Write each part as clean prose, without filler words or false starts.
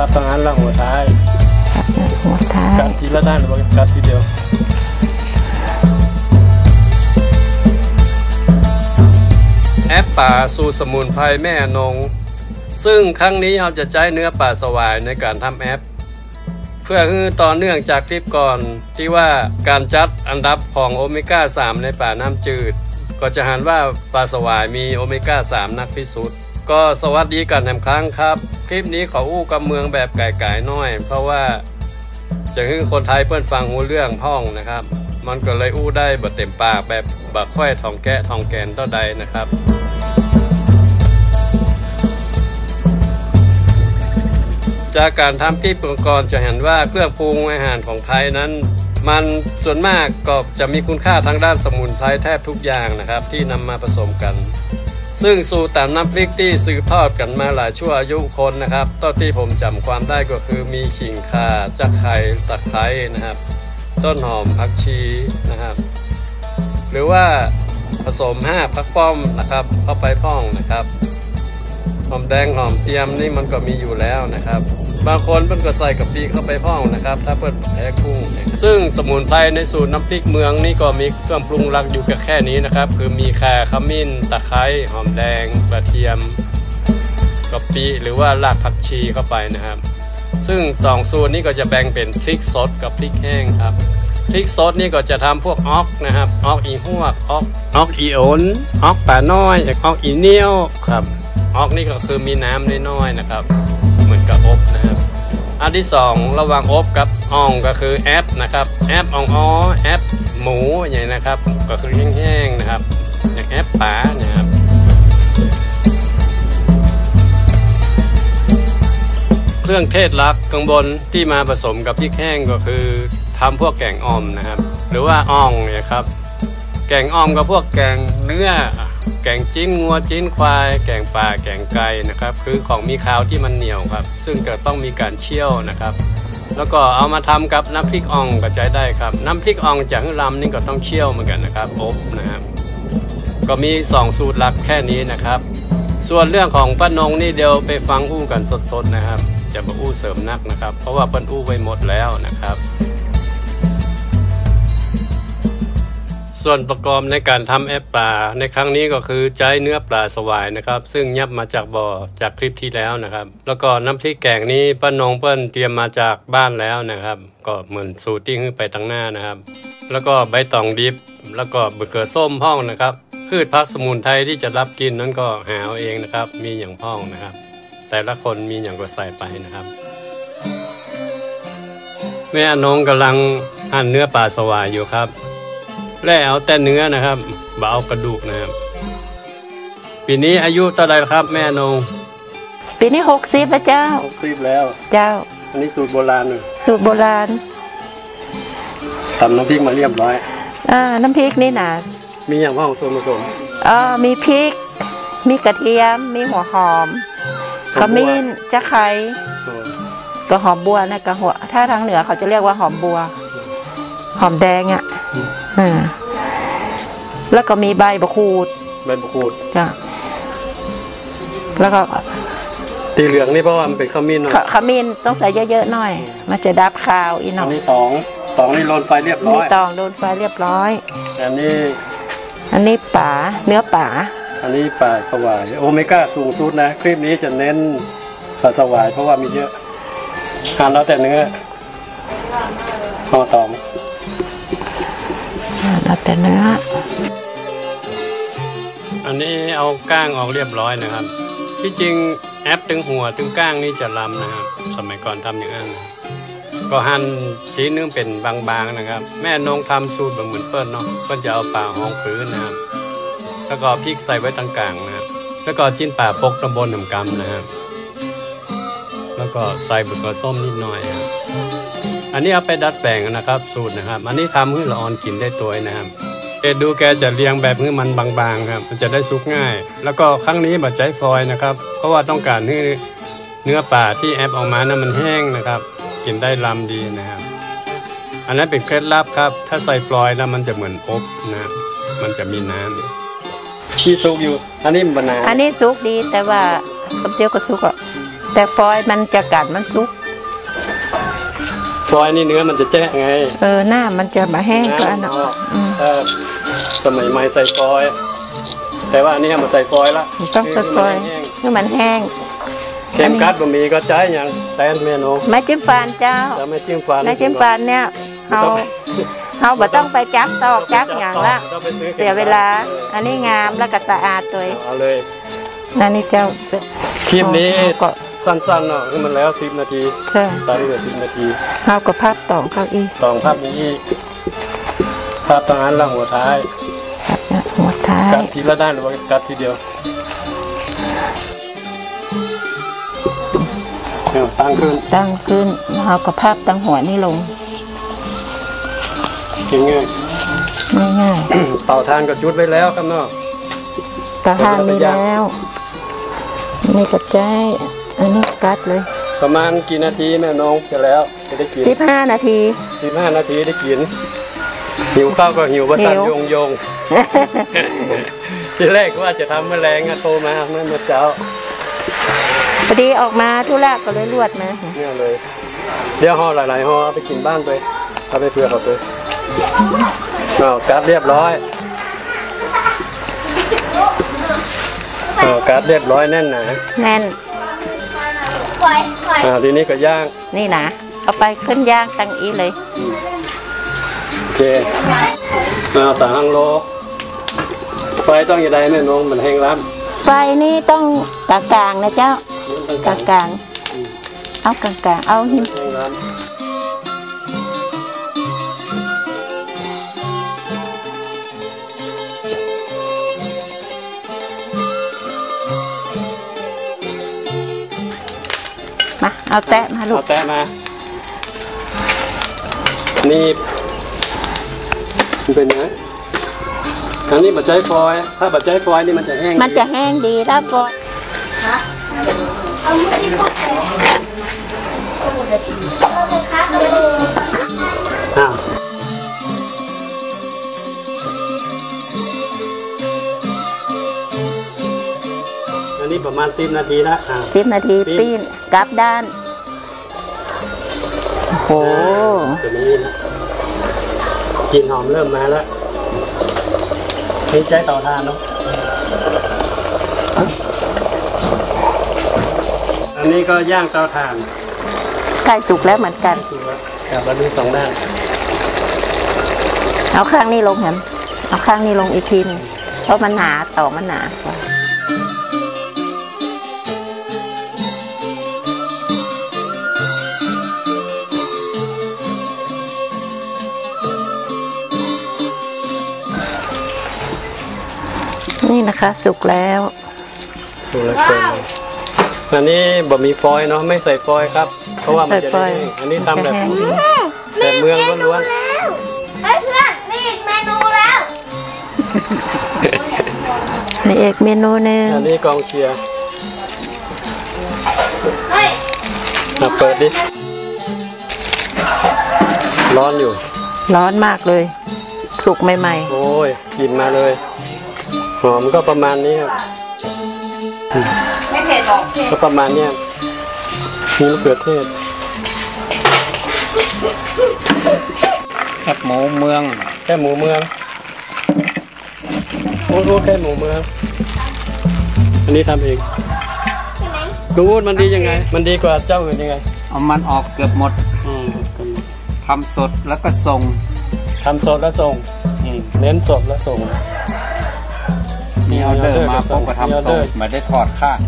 บตั้งนั้นละหัวท้ายกัดทีละด้านหรือว่ากัดทีเดียวแอปป่าสูตรสมุนไพรแม่นงซึ่งครั้งนี้เราจะใช้เนื้อป่าสวายในการทำแอปเพื่อให้ต่อเนื่องจากคลิปก่อนที่ว่าการจัดอันดับของโอเมก้า3ในป่าน้ำจืดก็จะเห็นว่าปลาสวายมีโอเมก้า3นักพิสูจน์ก็สวัสดีกันแห่งครั้งครับคลิปนี้ขออู้กับเมืองแบบไก่ๆน้อยเพราะว่าจะให้คนไทยเพื่อนฟังหูเรื่องพ้องนะครับมันก็เลยอู้ได้แบบเต็มปากแบบบักค่อยทองแกะทองแกนต่อใดนะครับจากการทำคลิปก่อนจะเห็นว่าเครื่องปรุงอาหารของไทยนั้นมันส่วนมากก็จะมีคุณค่าทางด้านสมุนไพรแทบทุกอย่างนะครับที่นำมาผสมกันซึ่งสูตรตามน้ำพริกที่สืบทอดกันมาหลายชั่วอายุคนนะครับตอนที่ผมจำความได้ก็คือมีขิงข่าจักไข่ตะไคร้นะครับต้นหอมผักชีนะครับหรือว่าผสม5ผักป้อมนะครับเข้าไปพ้องนะครับหอมแดงหอมเทียมนี่มันก็มีอยู่แล้วนะครับบางคนเพิ่นก็ใส่กะปิเข้าไปพ้องนะครับถ้าเพิ่นแพ้กุ้งซึ่งสมุนไพรในสูตรน้ำพริกเมืองนี่ก็มีเครื่องปรุงหลักอยู่แค่นี้นะครับคือมีข่าขมิ้นตะไคร้หอมแดงกระเทียมกะปิหรือว่ารากผักชีเข้าไปนะครับซึ่ง2สูตรนี้ก็จะแบ่งเป็นพริกสดกับพริกแห้งครับพริกสดนี่ก็จะทำพวกออกนะครับออกอีหวกออกอีโอนออกป่าน้อยออกอีเนียวครับออกนี่ก็คือมีน้ำน้อยๆนะครับเหมือนกับอบนะครับอันที่2ระหว่างอบกับอ่องก็คือแอปนะครับแอปอ่องอ้อแอปหมูอย่างนี้นะครับก็คือแห้งๆนะครับอย่างแอปป่านะครับเครื่องเทศลักข้างบนที่มาผสมกับพริกแห้งก็คือทำพวกแกงอ่อมนะครับหรือว่าอ่องเนี่ยครับแกงอ่อมกับพวกแกงเนื้อแกงจิ้นงัวจิ้นควายแกงปลาแกงไก่นะครับคือของมีคาวที่มันเหนียวครับซึ่งจะต้องมีการเคี่ยวนะครับแล้วก็เอามาทำกับน้ำพริกอ่องก็ใช้ได้ครับน้ำพริกอ่องจากลำนี่ก็ต้องเคี่ยวเหมือนกันนะครับอบนะครับก็มี2สูตรหลักแค่นี้นะครับส่วนเรื่องของป้านงนี่เดี๋ยวไปฟังอู้กันสดๆนะครับจะมาอู้เสริมนักนะครับเพราะว่าป้านอู้ไว้หมดแล้วนะครับส่วนประกอบในการทำแอปปลาในครั้งนี้ก็คือใช้เนื้อปลาสวายนะครับซึ่งยับมาจากบ่อจากคลิปที่แล้วนะครับแล้วก็น้ำพริกแกงนี้ป้านงเปิ้ลเตรียมมาจากบ้านแล้วนะครับก็เหมือนสูตรที่ขึ้นไปตั้งหน้านะครับแล้วก็ใบตองดิบแล้วก็มะเขือส้มพ่องนะครับพืชผักสมุนไพรที่จะรับกินนั้นก็หาเอาเองนะครับมีอย่างพ่องนะครับแต่ละคนมีอย่างก็ใส่ไปนะครับแม่อนงกำลังหั่นเนื้อปลาสวายอยู่ครับแล้วเอาแต่เนื้อนะครับบ่เอากระดูกนะครับปีนี้อายุเท่าไรครับแม่นงปีนี้60แล้วเจ้า 60แล้วเจ้าอันนี้สูตรโบราณสูตรโบราณทำน้ำพริกมาเรียบร้อยน้ำพริกนี่นะมีอย่างพ่อส่วนผสมมีพริกมีกระเทียมมีหัวหอมขมิ้นจะไข่ก็หอมบัวนะกระหัวถ้าทางเหนือเขาจะเรียกว่าหอมบัวหอมแดงอ่ะแล้วก็มีใบมะกรูดจ้ะแล้วก็สีเหลืองนี่เพราะว่ามันเป็นขมิ้นขมิ้นต้องใส่เยอะๆหน่อยมันจะดับคาวอีกหน่อยอันนี้ตองนี่โรยไฟเรียบร้อยนี่ตองโดนไฟเรียบร้อยอันนี้ป่าเนื้อป่าอันนี้ปลาสวายโอเมก้าสูงสุดนะคลิปนี้จะเน้นปลาสวายเพราะว่ามีเยอะทานแล้วแต่เนื้อตองแล้วแต่เนื้ออันนี้เอาก้างออกเรียบร้อยนะครับที่จริงแอปถึงหัวถึงก้างนี่จะลำนะครับสมัยก่อนทำอย่างนั้นก็หั่นชิ้นนึงเป็นบางๆนะครับแม่นงทำสูตรเหมือนเปิ้ลเนาะก็จะเอาปลาห้องพื้นนะครับแล้วก็พริกใส่ไว้ตรงกลางนะครับแล้วก็จิ้นปลาปกตำบลหนึ่งกำนะครับแล้วก็ใส่บุกส้มนิดหน่อยครับอันนี้เอาไปดัดแปลงนะครับสูตรนะครับอันนี้ทำให้ละออนกินได้ตัวนะครับดูแกจะเรียงแบบให้มันบางๆครับมันจะได้สุกง่ายแล้วก็ครั้งนี้บัดใจฟอยนะครับเพราะว่าต้องการให้เนื้อปลาที่แอปออกมานั้นมันแห้งนะครับกินได้ลำดีนะครับอันนั้นเป็นเคล็ดลับครับถ้าใส่ฟลอยแล้วมันจะเหมือนอบนะมันจะมีน้ำที่สุกอยู่อันนี้มันนานอันนี้สุกดีแต่ว่ากับเจียวก็สุกอ่ะแต่ฟอยมันจะกัดมันสุกฟอยล์นี่เนื้อมันจะแจ้งไงหน้ามันจะมาแห้งก็อันนั้นสมัยใหม่ใส่ฟอยล์แต่ว่าอันนี้มันใส่ฟอยล์ละต้องใส่ฟอยล์ให้มันแห้งเค็มกัดบะหมี่ก็ใช้อย่างแตนเมนูไม้จิ้มฟันเจ้าแล้วไม่จิ้มฟันไม้จิ้มฟันเนี่ยเราบ่ต้องไปจับตอกจับอย่างละเสียเวลาอันนี้งามแล้วก็สะอาดตัวเอาเลยนั่นนี่เจ้าคลิปนี้ก็สั้นๆเนาะคือมันแล้ว10 นาทีตอนนี้เหลือ10 นาทีเราก็พับตองเข้าอีกตองภาพนี้ภาพตรงนั้นล่างหัวท้ายกัดทีละด้านหรือว่ากัดทีเดียวตั้งขึ้นเราก็พับตั้งหัวนี่ลงง่ายเป่าทานก็จุดไว้แล้วครับเนาะเป่าทานมีแล้วนี่ก็ใจอันนี้กัดเลยประมาณกี่นาทีแม่น้องจะแล้วจะได้กิน 15 นาที 15 นาทีได้กินหิวข้าวก็หิวว่าสั่นยงทีแรกว่าจะทำแมลงโทรมาเมื่อเช้าพอดีออกมาธุระก็เลยรวดมาเนี่ยเลยเดี๋ยวห่อหลายๆห่อเอาไปกินบ้านไปเอาไปเพื่อเขาไปการ์ดเรียบร้อยการ์ดเรียบร้อยแน่นหนาแน่นทีนี้ก็ย่างนี่นะเอาไปขึ้นย่างตั้งอีเลยโอเค3 โลไฟต้องอย่างไรแม่น้องมันแห้งล้ำไฟนี่ต้องกลางๆนะเจ้ากลางๆเอากลางๆเอาหินมาเอาแตะมาลูกเอาแตะมานี่มันเป็นไงครั้งนี้บัดใจฟอยถ้าบัดใจฟอยนี่มันจะแห้งดีถ้าฟอยอันนี้ประมาณ10 นาทีละ 10 นาทีปิ้งกลับด้านโอ้ตัวนี้กลิ่นหอมเริ่มมาแล้วนี่ใช้เตาถ่านเนาะอันนี้ก็ย่างเตาถ่านใกล้สุกแล้วเหมือนกันกับอันนี้2 ด้านเอาข้างนี้ลงเห็นเอาข้างนี้ลงอีกทีนึงเพราะมันหนาต่อมันหนานี่นะคะสุกแล้วอันนี้บะหมี่ฟอยเนาะไม่ใส่ฟอยครับเพราะว่ามันจะอันนี้ทำแบบเมืองล้วนๆเพื่อนมีอีกเมนูแล้วมีอีกเมนูนึงอันนี้กองเชียร์เปิดดิร้อนอยู่ร้อนมากเลยสุกใหม่ๆโอ้ยกินมาเลยหอมก็ประมาณนี้ครับไม่เผ็ดหรอกก็ประมาณนี้มีมะเขือเทศแค่หมูเมืองโอ้แค่หมูเมืองอันนี้ทำเองดูว่ามันดียังไงมันดีกว่าเจ้าอื่นยังไงเอามันออกเกือบหมดทำสดแล้วก็ส่งเน้นสดแล้วส่งมีออเดอร์มาพบกับทำส่งไม่ได้ถอดค่า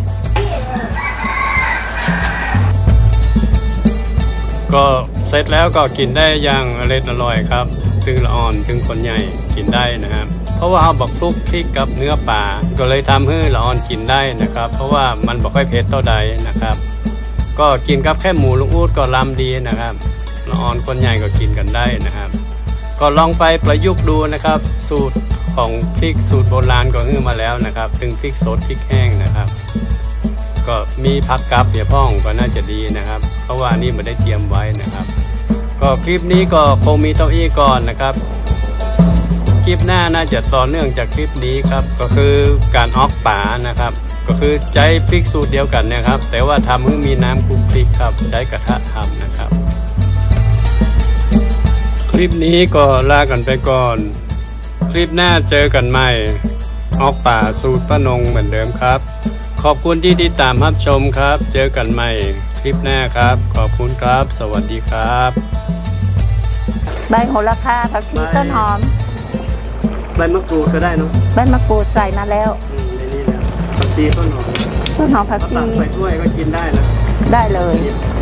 ก็เสร็จแล้วก็กินได้อย่างอร่อยครับถึงละอ่อนถึงคนใหญ่กินได้นะครับเพราะว่าเราบอกคลุกพริกกับเนื้อปลาก็เลยทำให้ละอ่อนกินได้นะครับเพราะว่ามันบอกค่อยเผ็ดเท่าใดนะครับก็กินกับแค่หมูลูกอู๊ดก็ล้ำดีนะครับละอ่อนคนใหญ่ก็กินกันได้นะครับก็ลองไปประยุกต์ดูนะครับสูตรของพริกสูตรโบราณก็ฮื้อมาแล้วนะครับถึงพริกสดพริกแห้งนะครับก็มีผักกับเปียพ่องก็น่าจะดีนะครับเพราะว่านี่ไม่ได้เตรียมไว้นะครับก็คลิปนี้ก็คงมีเท่านี้ก่อนนะครับคลิปหน้าน่าจะต่อเนื่องจากคลิปนี้ครับก็คือการออกป่านะครับก็คือใช้พริกสูตรเดียวกันนะครับแต่ว่าทำให้มีน้ำคลุกพริกครับใช้กระทะทำนะครับลิปนี้ก็ลากันไปก่อน คลิปหน้าเจอกันใหม่ ออกป่าสูตรป้านงเหมือนเดิมครับ ขอบคุณที่ติดตามรับชมครับ เจอกันใหม่คลิปหน้าครับ ขอบคุณครับ สวัสดีครับใบโหระพาผักชีต้นหอมใบมะกรูดก็ได้เนาะใบมะกรูดใส่มาแล้วในนี้แล้วผักชีต้นหอมต้นหอมผักชีตักใส่ถ้วยก็กินได้นะได้เลยกิน